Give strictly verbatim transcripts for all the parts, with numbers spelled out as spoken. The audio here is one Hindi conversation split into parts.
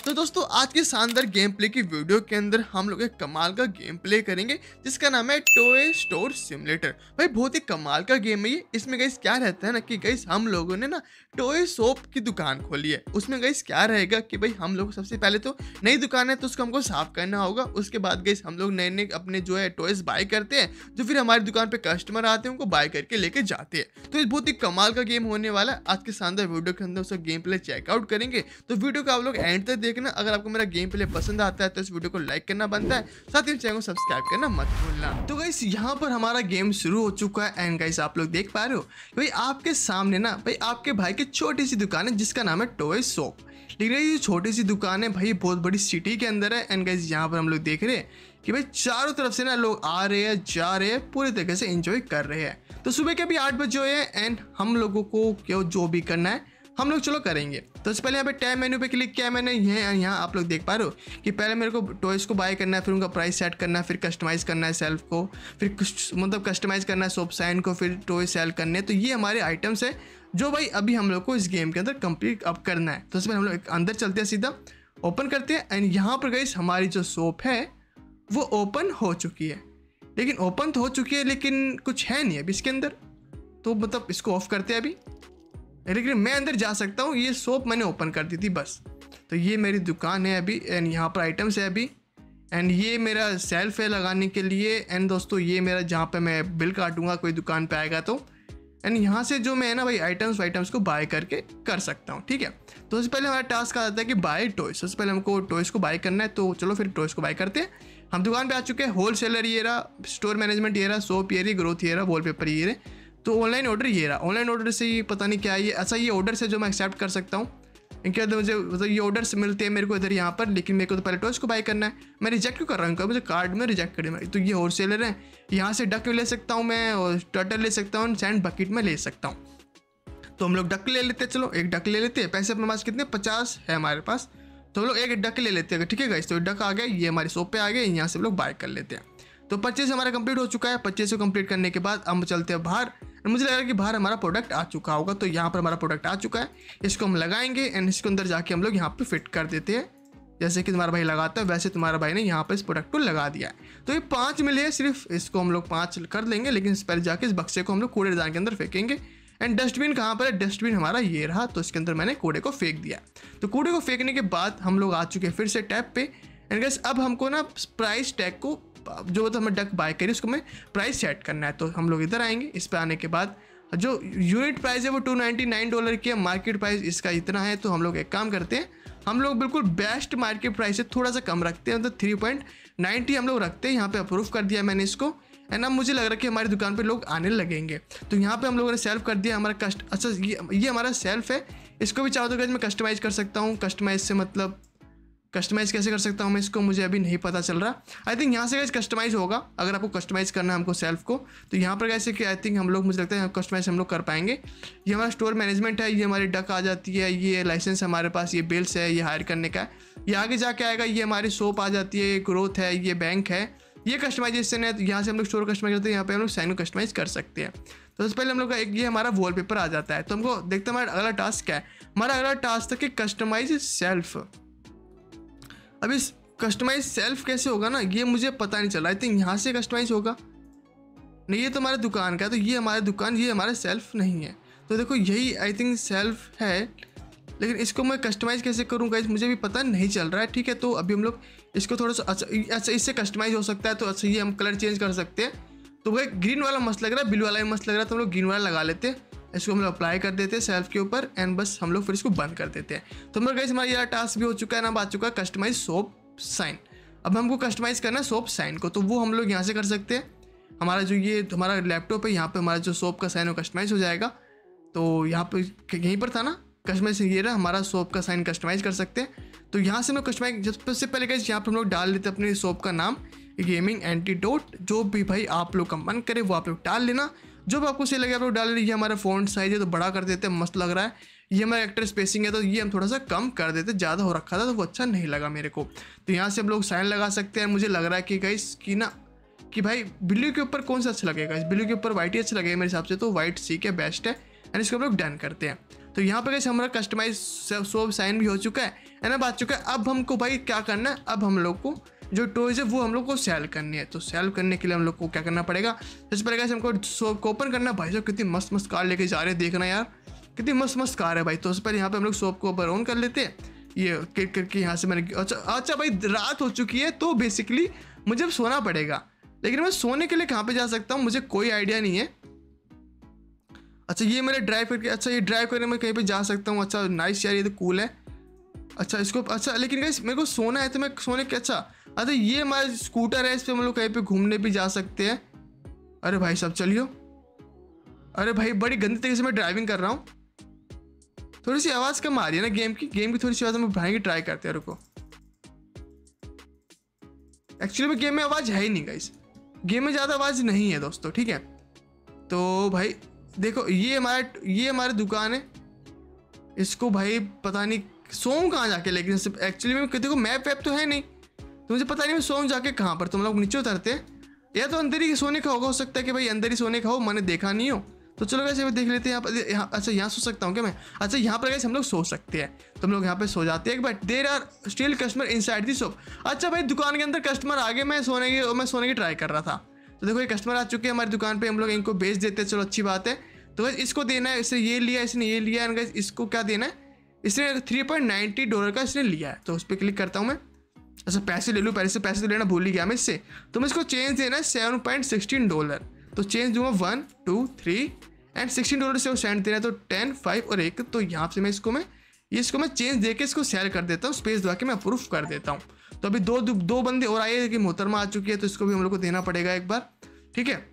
तो दोस्तों आज की शानदार गेम प्ले की वीडियो के अंदर हम लोग एक कमाल का गेम प्ले करेंगे जिसका नाम है टॉय स्टोर सिमुलेटर। भाई बहुत ही कमाल का गेम है ये। इसमें गाइस क्या रहता है ना कि गाइस हम लोगों ने ना टॉय शॉप की दुकान खोली है। उसमें गाइस क्या रहेगा कि भाई हम लोग सबसे पहले तो नई दुकान है तो उसको हमको साफ करना होगा। उसके बाद गाइस हम लोग नए नए अपने जो है टॉयज बाय करते हैं जो फिर हमारी दुकान पे कस्टमर आते हैं उनको बाय करके लेके जाते हैं। तो ये बहुत ही कमाल का गेम होने वाला है। आज के शानदार वीडियो के अंदर उसका गेम प्ले चेकआउट करेंगे। तो वीडियो को आप लोग एंड तक देखना। अगर आपको मेरा गेम प्ले पसंद आता है तो इस वीडियो को लाइक करना बनता है, साथ ही चैनल को सब्सक्राइब करना मत भूलना। तो गाइस यहाँ पर हमारा गेम शुरू हो चुका है एंड गाइस आप लोग देख पा रहे हो भाई आपके सामने ना भाई आपके भाई की छोटी सी दुकान है जिसका नाम है टॉय शॉप। लेकिन ये छोटी सी दुकान है भाई बहुत बड़ी सिटी के अंदर है। एंड गाइस यहाँ पर हम लोग देख रहे हैं कि भाई चारों तरफ से ना लोग आ रहे हैं जा रहे हैं पूरे तरीके से एंजॉय कर रहे हैं। तो सुबह के अभी आठ बजे हुए हैं एंड हम लोगों को क्यों जो भी करना है हम लोग चलो करेंगे। तो इससे पहले यहाँ पे टैब मेन्यू पे क्लिक किया मैंने। यहाँ यहाँ आप लोग देख पा रहे हो कि पहले मेरे को टॉयज को बाय करना है, फिर उनका प्राइस सेट करना है, फिर कस्टमाइज करना है सेल्फ को, फिर मतलब कस्टमाइज करना है शॉप साइन को, फिर टॉय सेल करने हैं। तो ये हमारे आइटम्स है जो भाई अभी हम लोग को इस गेम के अंदर कंप्लीट अब करना है। तो इसमें हम लोग अंदर चलते हैं, सीधा ओपन करते हैं एंड यहाँ पर गाइस हमारी जो शॉप है वो ओपन हो चुकी है। लेकिन ओपन तो हो चुकी है लेकिन कुछ है नहीं अभी इसके अंदर। तो मतलब इसको ऑफ करते हैं अभी। लेकिन मैं अंदर जा सकता हूँ, ये शॉप मैंने ओपन कर दी थी बस। तो ये मेरी दुकान है अभी एंड यहाँ पर आइटम्स है अभी एंड ये मेरा सेल्फ है लगाने के लिए। एंड दोस्तों ये मेरा जहाँ पे मैं बिल काटूंगा कोई दुकान पे आएगा तो। एंड यहाँ से जो मैं है ना भाई आइटम्स वाइटम्स को बाय करके कर सकता हूँ, ठीक है। तो उससे पहले हमारा टास्क आ जाता है कि बाय टॉयस। सबसे पहले हमको टॉयस को बाय करना है। तो चलो फिर टॉयस को बाय करते हैं। हम दुकान पे आ चुके हैं। होल सेलर ये रहा, स्टोर मैनेजमेंट ये रहा, शॉप ये रही, ग्रोथ ये रहा, वॉलपेपर ये रहे। तो ऑनलाइन ऑर्डर ये रहा। ऑनलाइन ऑर्डर से ये पता नहीं क्या है ये। अच्छा ये ऑर्डर से जो मैं एक्सेप्ट कर सकता हूँ इनके अंदर मुझे मतलब ये ऑर्डर्स मिलते हैं मेरे को इधर यहाँ पर। लेकिन मेरे को तो पहले टॉयस को बाय करना है। मैं रिजेक्ट क्यों कर रहा हूँ, मुझे कार्ड में रिजेक्ट कर दिया। तो ये होल सेलर है। यहाँ से डक ले सकता हूँ मैं और टर्टल ले सकता हूँ, सैंड बकेट में ले सकता हूँ। तो हम लोग डक ले लेते हैं। चलो एक डक ले लेते हैं। पैसे अपने पास कितने पचास है हमारे पास। तो हम लोग एक डक ले लेते हैं, ठीक है गाइस। तो डक आ गया, ये हमारी शॉप पे आ गए। यहाँ से हम लोग बाय कर लेते हैं। तो परचेज हमारा कंप्लीट हो चुका है। परचेज को कंप्लीट करने के बाद हम चलते हैं बाहर। मुझे लग रहा है कि बाहर हमारा प्रोडक्ट आ चुका होगा। तो यहाँ पर हमारा प्रोडक्ट आ चुका है। इसको हम लगाएंगे एंड इसके अंदर जाके हम लोग यहाँ पे फिट कर देते हैं। जैसे कि तुम्हारा भाई लगाता है वैसे तुम्हारा भाई ने यहाँ पर इस प्रोडक्ट को लगा दिया है। तो ये पाँच मिले हैं सिर्फ, इसको हम लोग पाँच कर लेंगे। लेकिन इस पहले जाके इस बक्से को हम लोग कूड़ेदान के अंदर फेंकेंगे। एंड डस्टबिन कहाँ पर है, डस्टबिन हमारा ये रहा। तो इसके अंदर मैंने कूड़े को फेंक दिया। तो कूड़े को फेंकने के बाद हम लोग आ चुके हैं फिर से टैब पे। एंड गाइस अब हमको ना प्राइस टैग को जो मतलब हमें डक बाय करी उसको मैं प्राइस सेट करना है। तो हम लोग इधर आएंगे। इस पर आने के बाद जो यूनिट प्राइस है वो टू नाइन्टी नाइन डॉलर की है। मार्केट प्राइस इसका इतना है। तो हम लोग एक काम करते हैं, हम लोग बिल्कुल बेस्ट मार्केट प्राइस से थोड़ा सा कम रखते हैं, मतलब थ्री पॉइंट नाइन्टी हम लोग रखते हैं। यहाँ पे अप्रूव कर दिया मैंने इसको। एंड अब मुझे लग रहा है कि हमारी दुकान पे लोग आने लगेंगे। तो यहाँ पे हम लोगों ने सेल्फ कर दिया हमारा कस्ट। अच्छा ये ये हमारा सेल्फ है। इसको भी चाहो तो मैं कस्टमाइज कर सकता हूँ। कस्टमाइज से मतलब कस्टमाइज़ कैसे कर सकता हूँ मैं इसको, मुझे अभी नहीं पता चल रहा। आई थिंक यहाँ से गाइस कस्टमाइज़ होगा। अगर आपको कस्टमाइज़ करना है हमको सेल्फ को तो यहाँ पर कैसे कि आई थिंक हम लोग मुझे लगता है कस्टमाइज़ हम लोग कर पाएंगे। ये हमारा स्टोर मैनेजमेंट है, ये हमारी डक आ जाती है, ये लाइसेंस हमारे पास, ये बिल्स है, ये हायर करने का। ये आगे जाके आएगा, ये हमारी शॉप आ जाती है, ये ग्रोथ है, ये बैंक है, ये कस्टमाइजेशन है। तो यहाँ से हम लोग स्टोर कस्टमाइज करते हैं, यहाँ पे हम लोग साइन को कस्टमाइज कर सकते हैं। तो उससे पहले हम लोग का एक ये हमारा वॉलपेपर आ जाता है। तो हमको देखते हैं हमारा अगला टास्क क्या है। हमारा अगला टास्क था कि कस्टमाइज सेल्फ। अब इस कस्टमाइज सेल्फ कैसे होगा ना ये मुझे पता नहीं चला। आई थिंक यहाँ से कस्टमाइज होगा। नहीं ये तो हमारे दुकान का है। तो ये हमारी दुकान, ये हमारा सेल्फ नहीं है। तो देखो यही आई थिंक सेल्फ है। लेकिन इसको मैं कस्टमाइज़ कैसे करूँगा इस मुझे भी पता नहीं चल रहा है, ठीक है। तो अभी हम लोग इसको थोड़ा सा अच्छा अच्छा इससे कस्टमाइज हो सकता है। तो अच्छा ये हम कलर चेंज कर सकते हैं। तो भाई ग्रीन वाला मस्त लग रहा है, ब्लू वाला भी मस्त लग रहा है। तो हम लोग ग्रीन वाला लगा लेते हैं। इसको हम लोग अप्लाई कर देते हैं सेल्फ के ऊपर एंड बस हम लोग फिर इसको बंद कर देते हैं। तो हम लोग गाइस हमारा यह टास्क भी हो चुका है ना, आ चुका है कस्टमाइज शॉप साइन। अब हमको कस्टमाइज करना है शॉप साइन को। तो वो हम लोग यहाँ से कर सकते हैं। हमारा जो ये हमारा लैपटॉप है यहाँ पे हमारा जो शॉप का साइन वो कस्टमाइज हो जाएगा। तो यहाँ पे यहीं पर था ना कस्टमाइज, ये रहा हमारा शॉप का साइन कस्टमाइज कर सकते हैं। तो यहाँ से हम लोग कस्टमाइज सबसे पहले गाइस यहाँ पर हम लोग डाल देते हैं अपनी शॉप का नाम गेमिंग एंटीडोट। जो भी भाई आप लोग का मन करे वो आप लोग डाल लेना, जो भी आपको सही लगे आप लोग डाल लेना। ये हमारा फ़ॉन्ट साइज है तो बड़ा कर देते हैं, मस्त लग रहा है। ये हमारा एक्टर स्पेसिंग है तो ये हम थोड़ा सा कम कर देते, ज़्यादा हो रखा था तो वो अच्छा नहीं लगा मेरे को। तो यहाँ से हम लोग साइन लगा सकते हैं। मुझे लग रहा है कि गाइस कि ना कि भाई ब्लू के ऊपर कौन सा अच्छा लगेगा, इस ब्लू के ऊपर वाइट ही अच्छा लगेगा मेरे हिसाब से। तो वाइट सी के बेस्ट है एंड इसको हम लोग डन करते हैं। तो यहाँ पे गाइस हमारा कस्टमाइज शॉप साइन भी हो चुका है एनफ आ चुका है। अब हमको भाई क्या करना है, अब हम लोग को जो टॉयज है वो हम लोग को सेल करनी है। तो सेल करने के लिए हम लोग को क्या करना पड़ेगा, सबसे पहले गाइस हमको शॉप को ओपन करना है। भाई साहब कितनी मस्त मस्त कार लेके जा रहे हैं, देखना यार कितनी मस्त मस्त कार है भाई। तो उससे पहले यहाँ पे हम लोग शॉप को ओपन ऑन कर लेते हैं। ये क्लिक करके यहाँ से मैंने अच्छा अच्छा भाई रात हो चुकी है तो बेसिकली मुझे अब सोना पड़ेगा, लेकिन मैं सोने के लिए कहाँ पे जा सकता हूँ मुझे कोई आइडिया नहीं है। अच्छा ये मेरे ड्राइव करके, अच्छा ये ड्राइव करने में कहीं पे जा सकता हूँ। अच्छा नाइस यार, ये तो कूल है। अच्छा इसको अच्छा लेकिन गाइस मेरे को सोना है तो मैं सोने के अच्छा अच्छा ये हमारा स्कूटर है, इस पर हम लोग कहीं पे घूमने भी जा सकते हैं। अरे भाई साहब चलियो। अरे भाई बड़ी गंदी तरीके से मैं ड्राइविंग कर रहा हूँ, थोड़ी सी आवाज़ कम आ रही है ना गेम की, गेम की थोड़ी सी आवाज़ हम बढ़ाने की ट्राई करते हैं। रुको, एक्चुअली में गेम में आवाज़ है ही नहीं गाइस, गेम में ज़्यादा आवाज़ नहीं है दोस्तों, ठीक है। तो भाई देखो ये हमारा ये हमारी दुकान है, इसको भाई पता नहीं सोऊं कहाँ जाके, लेकिन एक्चुअली में देखो मैप वैप तो है नहीं, तो मुझे पता नहीं मैं सोऊं जाके कहाँ पर। तुम लोग नीचे उतरते हैं या तो अंदर ही सोने का होगा, हो सकता है कि भाई अंदर ही सोने का हो, मैंने देखा नहीं हो। तो चलो वैसे देख लेते हैं यहाँ पर यहाँ, अच्छा यहाँ सो सकता हूँ क्या मैं? अच्छा यहाँ पर वैसे हम लोग सो सकते हैं, तो हम लोग यहाँ पे सो जाते हैं। But there are still customer inside the shop. अच्छा भाई दुकान के अंदर कस्टमर आ गए, मैं सोने की मैं सोने की ट्राई कर रहा था। तो देखो ये कस्टमर आ चुके हैं हमारी दुकान पे, हम लोग इनको बेच देते हैं, चलो अच्छी बात है। तो बस इसको देना है, इसने ये लिया, इसने ये लिया, एंड गाइस इसको क्या देना है, इसने थ्री पॉइंट नाइन्टी डॉलर का इसने लिया है। तो उस पर क्लिक करता हूँ मैं। अच्छा पैसे ले लूँ, पहले से पैसे तो लेना भूल ही गया मैं इससे। तो मैं इसको चेंज देना है सेवन पॉइंट सिक्सटीन डॉलर, तो चेंज दूंगा one two three and sixteen dollar से वो सेंड देना है, तो टेन फाइव और एक। तो यहाँ से मैं इसको मैं इसको मैं चेंज दे के इसको सेल कर देता हूँ, स्पेस दबा के मैं अप्रूव कर देता हूँ। तो अभी दो दो बंदे और आए कि मोहतरमा आ चुकी है, तो इसको भी हम लोग को देना पड़ेगा एक बार, ठीक है।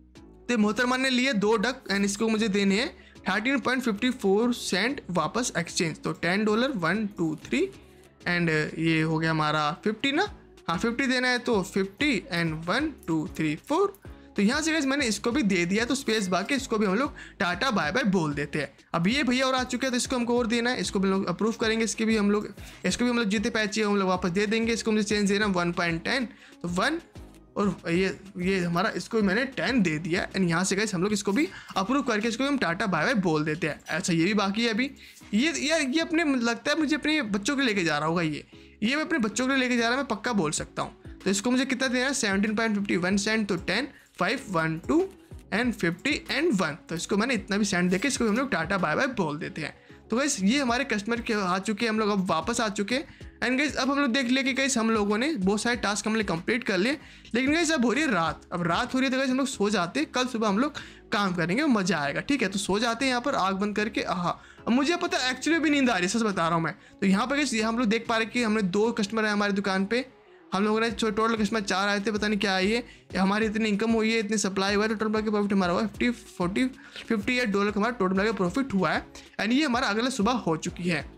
तो मोहतरमा ने लिए दो डक एंड इसको मुझे देने हैं thirteen point fifty four cent वापस एक्सचेंज। तो ten dollar one two three and ये हो गया हमारा फिफ्टी ना, हाँ फिफ्टी देना है, तो fifty and one two three four. तो यहाँ से गाइस मैंने इसको भी दे दिया, तो स्पेस बाकी इसको भी हम लोग टाटा बाय बाय बोल देते हैं। अब ये भैया और आ चुके हैं, तो इसको हमको और देना है, इसको भी लोग अप्रूव करेंगे, इसके भी हम लोग इसको भी हम लोग जितने पैसे हम लोग वापस दे देंगे। इसको मुझे चेंज देना वन पॉइंट टेन, तो वन और ये ये हमारा इसको मैंने टेन दे दिया एंड यहाँ से गाइस हम लोग इसको भी अप्रूव करके इसको भी हम टाटा बाय बाय बोल देते हैं। अच्छा ये भी बाकी है अभी, ये यार ये अपने लगता है मुझे अपने बच्चों के लेके जा रहा होगा, ये ये मैं अपने बच्चों के लिए लेके जा रहा है, मैं पक्का बोल सकता हूँ। तो इसको मुझे कितना देना है seventeen point fifty one cent, तो ten five one two and fifty and one. तो इसको मैंने इतना भी सेंट देके इसको हम लोग टाटा बाय बाय बोल देते हैं। तो गाइस ये हमारे कस्टमर के आ चुके हैं, हम लोग अब वापस आ चुके हैं। एंड गाइस अब हम लोग देख लिया कि गाइस हम लोगों ने बहुत सारे टास्क हमने कंप्लीट कर लिए, लेकिन गाइस अब हो रही है रात। अब रात हो रही है तो गाइस हम लोग सो जाते हैं, कल सुबह हम लोग काम करेंगे, मजा आएगा, ठीक है। तो सो जाते हैं यहाँ पर आग बंद करके। हाँ अब मुझे पता है एक्चुअली भी नींद आ रही है, सच बता रहा हूँ मैं। तो यहाँ पर गाइस हम लोग देख पा रहे कि हमने दो कस्टमर है हमारी दुकान पे, हम लोगों ने टोटल कस्टमर चार आए थे, पता नहीं क्या आई है, हमारी इतनी इनकम हुई है, इतनी सप्लाई हुआ है, तो टोटल मिला के प्रॉफिट हमारा हुआ है fifty forty fifty eight dollar का हमारा टोटल मिला के प्रॉफिट हुआ है। एंड ये हमारा अगला सुबह हो चुकी है।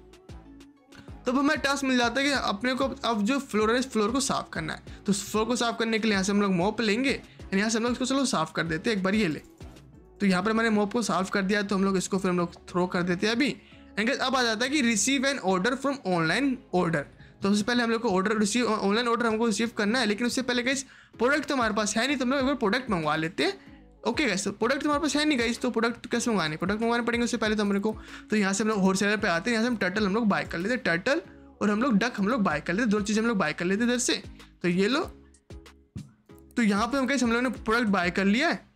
तो हमें टास्क मिल जाता है कि अपने को अब जो फ्लोर है इस फ्लोर को साफ करना है। तो उस फ्लोर को साफ करने के लिए यहाँ से हम लोग मॉप लेंगे एंड यहाँ से हम लोग इसको चलो साफ कर देते हैं एक बार, ये ले। तो यहाँ पर मैंने मॉप को साफ कर दिया, तो हम लोग इसको फिर हम लोग थ्रो कर देते हैं अभी। एंड अब आ जाता है कि receive an order from online order. तो उससे पहले हम लोग को ऑर्डर रिसीव ऑनलाइन ऑर्डर हमको रिसीव करना है, लेकिन उससे पहले गाइस प्रोडक्ट तो हमारे पास है नहीं, तो हम लोग एक बार प्रोडक्ट मंगवा लेते हैं। ओके गाइस तो प्रोडक्ट हमारे पास है नहीं गाइस, तो प्रोडक्ट कैसे मंगाने, प्रोडक्ट मंगवाने पड़ेंगे उससे पहले तो हमारे को। तो यहाँ से हम लोग होलसेलर पे आते हैं, यहाँ से हम टर्टल हम लोग बाय कर लेते हैं, टर्टल और हम लोग डक हम लोग बाय कर लेते, दो चीज़ हम लोग बाय कर लेते इधर से। तो ये लो, तो यहाँ पे हम गाइस हम लोग ने प्रोडक्ट बाय कर लिया है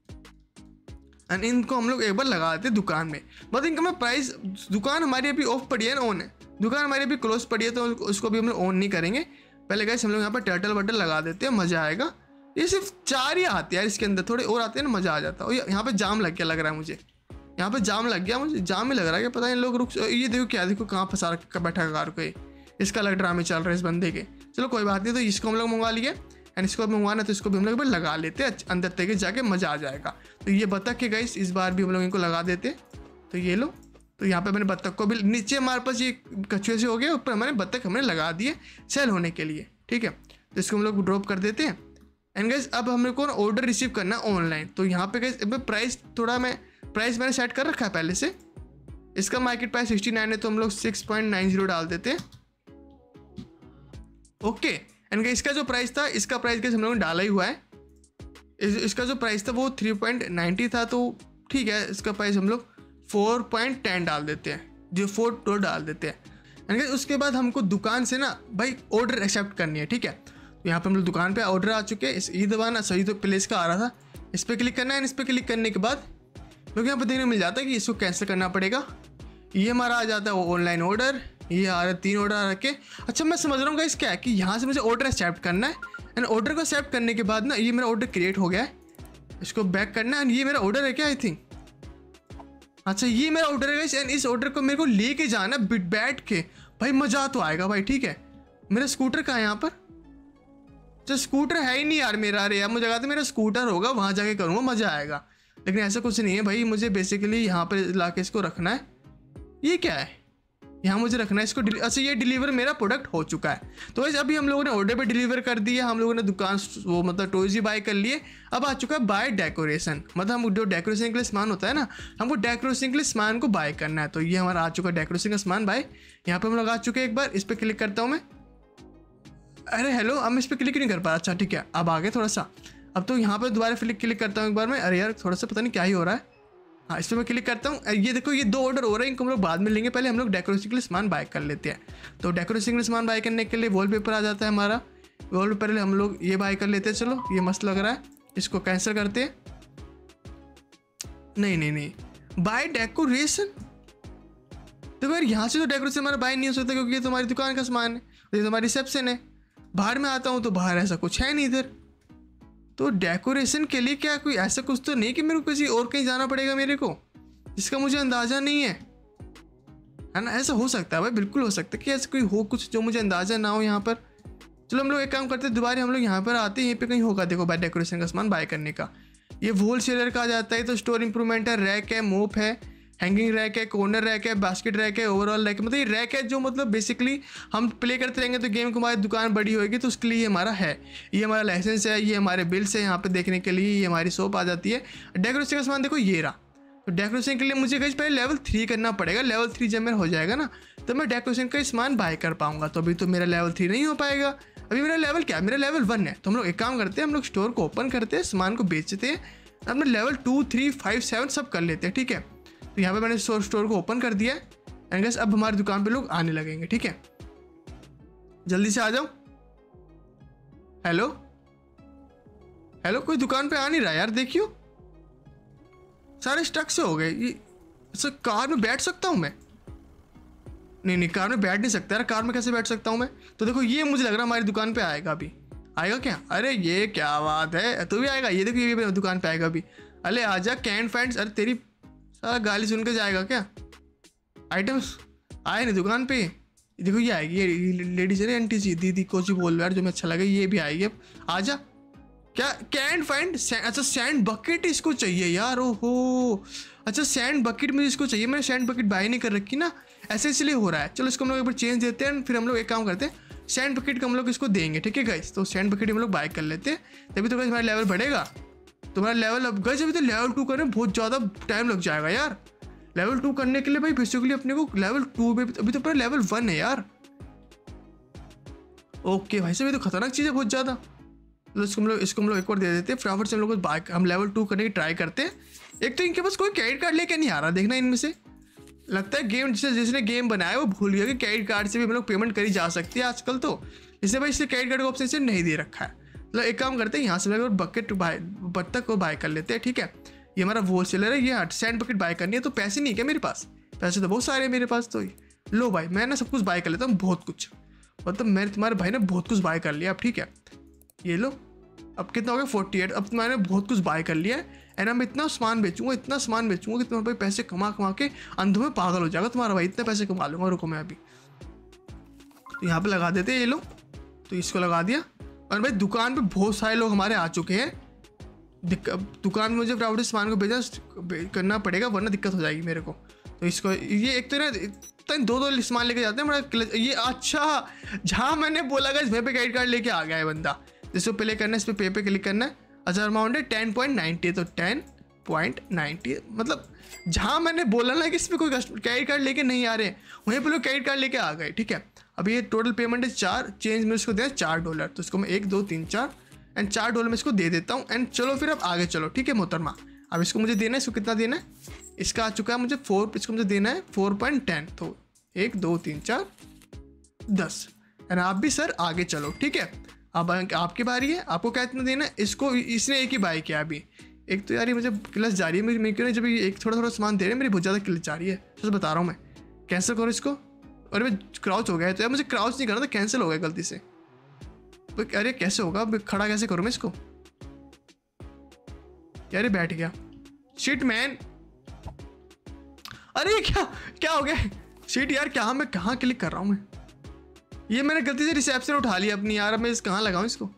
एंड इनको हम लोग एक बार लगा देते हैं दुकान में। बट इनका मैं प्राइस, दुकान हमारी अभी ऑफ पड़ी है ना, ऑन है, दुकान हमारी अभी क्लोज पड़ी है, तो उसको भी हम लोग ऑन नहीं करेंगे। पहले गाइस हम लोग यहाँ पर टर्टल वर्टल लगा देते हैं, मज़ा आएगा। ये सिर्फ चार ही आते हैं यार, इसके अंदर थोड़े और आते हैं ना, मज़ा आ जाता है। यहाँ पे जाम लग गया लग रहा है मुझे, यहाँ पे जाम लग गया मुझे, जाम ही लग रहा है कि पता नहीं लोग रुक, ये देखो क्या देखो कहाँ फंसा रखा बैठा कार को, इसका अलग ड्रामे चल रहा है इस बंदे के। चलो कोई बात नहीं, तो इसको हम लोग मंगवा लिए एंड इसको मंगवाना तो इसको भी हम लोग लगा लेते हैं अंदर तक जाके, मज़ा आ जाएगा। तो ये बतख के गाइस इस बार भी हम लोग इनको लगा देते हैं। तो ये लो, तो यहाँ पे मैंने बत्तख को भी, नीचे हमारे पास ये कछुए से हो गया, ऊपर हमारे बत्तख हमने लगा दिए सेल होने के लिए, ठीक है। तो इसको हम लोग ड्रॉप कर देते हैं एंड गाइस अब हम लोग को ऑर्डर रिसीव करना है ऑनलाइन। तो यहाँ पे गाइस प्राइस थोड़ा मैं प्राइस मैंने सेट कर रखा है पहले से, इसका मार्केट प्राइस सिक्सटी नाइन है, तो हम लोग सिक्स पॉइंट नाइन जीरो डाल देते हैं। ओके एंड गाइस इसका जो प्राइस था, इसका प्राइस गाइस हम लोगों ने डाला ही हुआ है, इस, इसका जो प्राइस था वो थ्री पॉइंट नाइन्टी था, तो ठीक है इसका प्राइस हम लोग फोर पॉइंट टेन डाल देते हैं, जो फोर टू डाल देते हैं। एंड गाइस उसके बाद हमको दुकान से ना भाई ऑर्डर एक्सेप्ट करनी है, ठीक है। तो यहाँ पे हम लोग दुकान पे ऑर्डर आ चुके हैं, इस ई दबाना, सही तो प्लेस का आ रहा था, इस पर क्लिक करना है। इस पर क्लिक करने के बाद लोग यहाँ पे देखने मिल जाता है कि इसको कैंसिल करना पड़ेगा। ये हमारा आ जाता है वो ऑनलाइन ऑर्डर, ये आ रहा है तीन ऑर्डर आ रखे। अच्छा मैं समझ रहा हूँ गाइस क्या है कि यहाँ से मुझे ऑर्डर एक्सेप्ट करना है एंड ऑर्डर को एक्सेप्ट करने के बाद ना ये मेरा ऑर्डर क्रिएट हो गया है, इसको बैक करना है एंड ये मेरा ऑर्डर है क्या आई थिंक। अच्छा ये मेरा ऑर्डर है गाइस एंड इस ऑर्डर को मेरे को लेके जाना बैठ के, भाई मजा तो आएगा भाई, ठीक है। मेरा स्कूटर कहाँ है यहाँ पर? तो स्कूटर है ही नहीं यार मेरा, अरे यार मुझे लगा था मेरा स्कूटर होगा, वहाँ जाके करूँगा मज़ा आएगा, लेकिन ऐसा कुछ नहीं है भाई। मुझे बेसिकली यहाँ पर ला के इसको रखना है। ये क्या है? यहाँ मुझे रखना है इसको। अच्छा ये डिलीवर मेरा प्रोडक्ट हो चुका है। तो वैसे अभी हम लोगों ने ऑर्डर पे डिलीवर कर दिया, हम लोगों ने दुकान वो मतलब टॉयज ही बाय कर लिए। अब आ चुका है बाय डेकोरेशन, मतलब हम जो डेकोरेशन के लिए सामान होता है ना, हमको डेकोरेशन के लिए सामान को बाय करना है। तो ये हमारा आ चुका है डेकोरेशन का सामान बाय। यहाँ पे हम लोग आ चुके हैं, एक बार इस पर क्लिक करता हूँ मैं। अरे हेलो, अब मैं इस पर क्लिक नहीं कर पा रहा। अच्छा ठीक है, अब आगे थोड़ा सा। अब तो यहाँ पर दोबारा क्लिक क्लिक करता हूँ एक बार मैं। अरे यार थोड़ा सा पता नहीं क्या ही हो रहा है। हाँ इस पर मैं क्लिक करता हूँ। ये देखो ये दो ऑर्डर हो रहे हैं, इनको हम लोग बाद में लेंगे, पहले हम लोग डेकोरेशन के लिए सामान बाय कर लेते हैं। तो डेकोरेशन के लिए सामान बाय करने के लिए वॉलपेपर आ जाता है हमारा। वॉलपेपर हम लोग ये बाय कर लेते हैं। चलो ये मस्त लग रहा है, इसको कैंसिल करते हैं। नहीं नहीं नहीं, बाय डेकोरेशन। देखो यार यहाँ से तो डेकोरेशन हमारा बाय नहीं हो सकता क्योंकि ये तुम्हारी दुकान का सामान है, ये तुम्हारी रिसेप्शन है। बाहर में आता हूँ तो बाहर ऐसा कुछ है नहीं इधर। तो डेकोरेशन के लिए क्या कोई ऐसा कुछ तो नहीं कि मेरे को किसी और कहीं जाना पड़ेगा मेरे को, जिसका मुझे अंदाज़ा नहीं है, है ना? ऐसा हो सकता है भाई, बिल्कुल हो सकता है कि ऐसा कोई हो कुछ जो मुझे अंदाज़ा ना हो यहाँ पर। चलो हम लोग एक काम करते हैं, दोबारा हम लोग यहाँ पर आते हैं, यहीं पे कहीं होगा देखो बाय डेकोरेशन का सामान बाय करने का। ये होल सेलर का आ जाता है। तो स्टोर इंप्रूवमेंट है, रैक है, मोप है, हैंगिंग रैक है, कॉर्नर रैक है, बास्केट रैक है, ओवरऑल रैक है। मतलब ये रैक है जो मतलब बेसिकली हम प्ले करते रहेंगे तो गेम को हमारी दुकान बड़ी होगी, तो उसके लिए हमारा है। ये हमारा लाइसेंस है, ये हमारे बिल्स है यहाँ पे देखने के लिए, ये हमारी शॉप आ जाती है। डेकोरेशन का सामान देखो ये रहा। तो डेकोरेशन के लिए मुझे गाइस पहले लेवल थ्री करना पड़ेगा। लेवल थ्री जब मेरा हो जाएगा ना तो मैं डेकोरेशन का सामान बाय कर पाऊंगा। तो अभी तो मेरा लेवल थ्री नहीं हो पाएगा, अभी मेरा लेवल क्या है, मेरा लेवल वन है। तो हम लोग एक काम करते हैं, हम लोग स्टोर को ओपन करते हैं, सामान को बेचते हैं, अपने level two three five seven सब कर लेते हैं, ठीक है। तो यहाँ पे मैंने स्टोर स्टोर को ओपन कर दिया है एंड गाइस अब हमारी दुकान पे लोग आने लगेंगे, ठीक है। जल्दी से आ जाओ। हेलो हेलो, कोई दुकान पे आ नहीं रहा यार, देखियो सारे स्टक से हो गए। ये अच्छा कार में बैठ सकता हूँ मैं? नहीं नहीं कार में बैठ नहीं सकता यार, कार में कैसे बैठ सकता हूँ मैं? तो देखो ये मुझे लग रहा है हमारी दुकान पे आएगा अभी। आएगा क्या? अरे ये क्या बात है, तू भी आएगा? ये देखो ये भी दुकान पे आएगा अभी। अरे आजा कैन फ्रेंड्स। अरे तेरी सारा गाली सुन के जाएगा क्या? आइटम्स आए नहीं दुकान पे। देखो ये आएगी, ये लेडीज है आंटी जी, दीदी को जी बोल रहा है, जो मैं अच्छा लगे ये भी आएगी अब। आजा। क्या कैन फाइंड? अच्छा सैंड बकेट इसको चाहिए यार, ओहो। अच्छा सैंड बकेट मुझे इसको चाहिए, मैंने सैंड बकेट बाय नहीं कर रखी ना, ऐसे इसलिए हो रहा है। चलो इसको हम लोग एक बार चेंज देते हैं, फिर हम लोग एक काम करते हैं, सैंड बकेट का हम लोग इसको देंगे, ठीक है गाइस। तो सैंड बकेट हम लोग बाय कर लेते हैं, तभी तो गाइस हमारा लेवल बढ़ेगा। तुम्हारा लेवल अब गाइस अभी तो लेवल टू करने में बहुत ज़्यादा टाइम लग जाएगा यार। लेवल टू करने के लिए भाई बेसिकली अपने को लेवल टू में अभी तो पूरा लेवल वन है यार। ओके भाई साहब ये तो खतरनाक चीज़ है बहुत ज़्यादा। तो इसको हम लोग इसको हम लोग एक बार दे देते हैं, फटाफट से हम लोग बाय हम लेवल टू करने की ट्राई करते हैं। एक तो इनके पास कोई क्रेडिट कार्ड लेके नहीं आ रहा, देखना इनमें से लगता है गेम जिसने जिसने गेम बनाया वो भूल गया कि क्रेडिट कार्ड से भी हम लोग पेमेंट करी जा सकती है आजकल। तो इसलिए भाई इससे क्रेडिट कार्ड का ऑप्शन से नहीं दे रखा है। मतलब एक काम करते हैं, यहाँ से लगे बकेट बाय बत्तख को बाय कर लेते हैं, ठीक है। ये हमारा होल सेलर है, ये सैंड बकेट बाय करनी है। तो पैसे नहीं क्या मेरे पास? पैसे तो बहुत सारे हैं मेरे पास। तो लो भाई मैं ना सब कुछ बाय कर लेता हूँ, बहुत कुछ, मतलब मैंने तुम्हारे भाई ने बहुत कुछ बाय कर लिया अब, ठीक है। ये लो अब कितना हो गया फोर्टी एट। अब मैंने बहुत कुछ बाय कर लिया है एंड अब इतना सामान बेचूंगा, इतना सामान बेचूंगा कि तुम्हारे भाई पैसे कमा कमा के अंधों में पागल हो जाएगा तुम्हारा भाई, इतने पैसे कमा लूंगा। रुको मैं अभी तो यहाँ पे लगा देते हैं, ये लो। तो इसको लगा दिया और भाई दुकान पे बहुत सारे लोग हमारे आ चुके हैं। दुकान में मुझे फटाफट सामान को भेजा करना पड़ेगा वरना दिक्कत हो जाएगी मेरे को। तो इसको ये एक तो ना दो दो सामान लेके जाते हैं बड़ा ये। अच्छा जहाँ मैंने बोला गया वहीं पे क्रेडिट कार्ड लेके आ गया है बंदा। जिसको प्ले करना है इस पर पे पे क्लिक करना है। अच्छा अमाउंट है टेन पॉइंट नाइन्टी। तो टेन पॉइंट नाइन्टी मतलब जहाँ मैंने बोला ना कि इस पर कोई क्रेडिट कार्ड लेके नहीं आ रहे हैं वहीं पर लोग क्रेडिट कार्ड लेके आ गए, ठीक है। अभी ये टोटल पेमेंट है चार, चेंज में इसको दिया चार डॉलर। तो इसको मैं एक दो तीन चार एंड चार डॉलर में इसको दे देता हूँ एंड चलो फिर अब आगे चलो, ठीक है मोहतरमा। अब इसको मुझे देना है, इसको कितना देना है? इसका आ चुका है मुझे फोर, इसको मुझे देना है फोर पॉइंट टेन। तो एक दो तीन चार दस। एंड आप भी सर आगे चलो, ठीक है। अब आपकी बारी है, आपको क्या इतना देना है इसको। इसने एक ही बाई किया अभी। एक तो यार ये मुझे क्लच जा रही है मेरी, क्यों नहीं जब ये एक थोड़ा थोड़ा सामान दे रहे हैं मेरी बहुत ज़्यादा क्लच जा रही है, सच बता रहा हूँ मैं। कैंसिल करो इसको। अरे मैं क्राउच हो गया है, तो यार मुझे क्राउच नहीं करना था, कैंसिल हो गया गलती से। अरे कैसे होगा, खड़ा कैसे करूँ मैं इसको। यार ये बैठ गया, शिट मैन। अरे क्या क्या हो गया, शिट यार। क्या मैं कहाँ क्लिक कर रहा हूँ मैं, ये मैंने गलती से रिसेप्शन उठा लिया अपनी। यार अब मैं इस कहाँ लगाऊं इसको,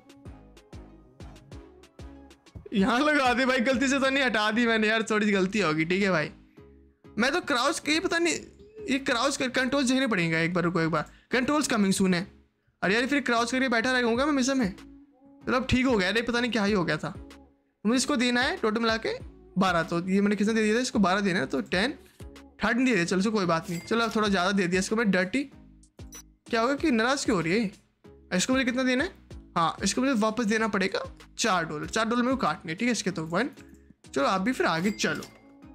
यहाँ लगा दे भाई, गलती से तो नहीं हटा दी मैंने यार, थोड़ी सी गलती होगी, ठीक है भाई। मैं तो क्राउच के पता नहीं, ये क्राउच कर कंट्रोल्स देखने पड़ेगा एक बार, रुको एक बार। कंट्रोल्स कमिंग सून है। अरे यार फिर क्राउच करके बैठा रहूँगा मैं मिशन में। चलो अब ठीक हो गया, अरे पता नहीं क्या ही हो गया था। मुझे इसको देना है टोटल मिला के बारह, तो ये मैंने किसने दे दिया था, इसको बारह देना है, तो टेन थर्टीन दे दिया। चलो कोई बात नहीं, चलो अब थोड़ा ज़्यादा दे दिया इसको मैं। डर्टी क्या होगा कि नाराज क्यों हो रही है, इसको मुझे कितना देना है। हाँ इसको मुझे वापस देना पड़ेगा चार डॉलर। चार डॉलर मेरे को काटने, ठीक है इसके तो वन। चलो आप भी फिर आगे चलो।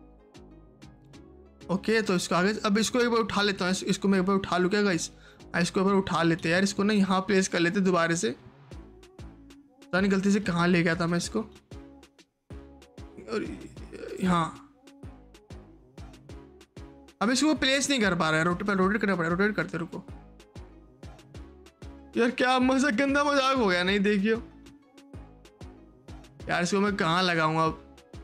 ओके तो इसको आगे, अब इसको एक बार उठा लेता हूँ। इसको मैं एक बार उठा लूँ क्या गाइस, इसको एक बार उठा लेते हैं यार। इसको ना यहाँ प्लेस कर लेते दोबारा से, पता नहीं गलती से कहाँ ले गया था मैं इसको। और यहाँ अब इसको प्लेस नहीं कर पा रहा है, रोटेट रोटेट करना पड़ेगा। रोटेट करते रुको यार, क्या मजा, गंदा मजाक हो गया नहीं, देखियो यार। इसको मैं कहाँ लगाऊंगा अब,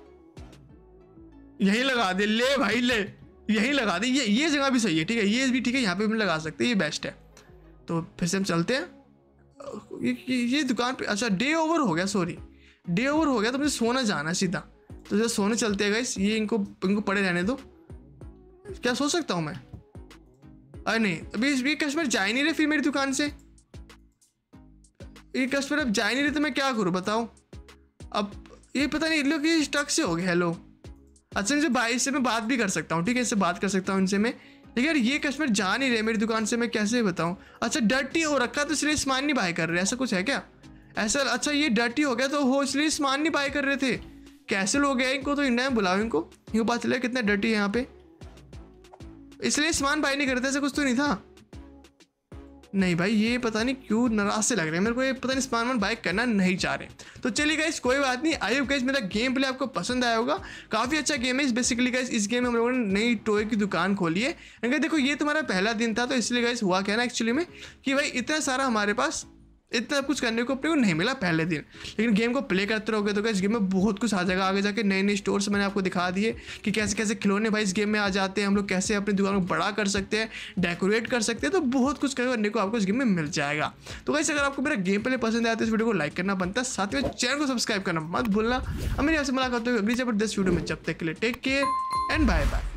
यहीं लगा दे, ले भाई ले, यहीं लगा दे। ये ये जगह भी सही है, ठीक है, ये भी ठीक है, यहाँ पे भी लगा सकते हैं, ये बेस्ट है। तो फिर से हम चलते हैं। ये, ये, ये दुकान पे, अच्छा डे ओवर हो गया, सॉरी डे ओवर हो गया, तो मुझे सोना जाना है सीधा। तो जैसे सोने चलते हैं गाइस, ये इनको इनको पड़े रहने दो। क्या सो सकता हूँ मैं, अरे नहीं अभी ये कस्टमर जा ही नहीं रहे फिर मेरी दुकान से। ये कस्टमर अब जा ही नहीं रहे तो मैं क्या करूँ बताओ। अब ये पता नहीं लोग ये स्टक से हो गए। हेलो, अच्छा इनसे भाई से मैं बात भी कर सकता हूँ, ठीक है इससे बात कर सकता हूँ इनसे मैं। लेकिन यार ये कस्टमर जा नहीं रहे मेरी दुकान से, मैं कैसे बताऊँ। अच्छा डर्टी हो रखा तो इसलिए सामान नहीं बाय कर रहे, ऐसा कुछ है क्या ऐसा। अच्छा ये डर्टी हो गया तो हो इसलिए सामान नहीं बाय कर रहे थे। कैसे लोग हैं इनको, तो इंडिया में बुलाओ इनको, इनको पता चला कितना डर्टी है यहाँ पे, इसलिए सामान बाय नहीं करते। ऐसा कुछ तो नहीं था। नहीं भाई ये पता नहीं क्यों नाराज से लग रहे हैं मेरे को, ये पता नहीं सामान बाय करना नहीं चाह रहे। तो चलिए गाइस कोई बात नहीं। आई होप गाइस मेरा गेम प्ले आपको पसंद आया होगा, काफी अच्छा गेम है। बेसिकली गाइस इस गेम में हम लोगों ने नई टॉय की दुकान खोली है। अगर देखो ये तुम्हारा पहला दिन था, तो इसलिए गाइस हुआ क्या ना एक्चुअली में कि भाई इतना सारा हमारे पास इतना कुछ करने को अपने को नहीं मिला पहले दिन। लेकिन गेम को प्ले करते रहोगे तो गाइस गेम में बहुत कुछ आ जाएगा। आगे जाके नए नए स्टोर्स मैंने आपको दिखा दिए कि कैसे कैसे खिलौने भाई इस गेम में आ जाते हैं, हम लोग कैसे अपनी दुकान को बड़ा कर सकते हैं, डेकोरेट कर सकते हैं। तो बहुत कुछ करने को आपको इस गेम में मिल जाएगा। तो गाइस अगर आपको मेरा गेम प्ले पसंद आया तो इस वीडियो को लाइक करना बनता है, साथ में चैनल को सब्सक्राइब करना मत भूलना। अब मेरी आपसे मुलाकात होगी अगली जबरदस्त वीडियो में, जब तक के लिए take care and bye bye.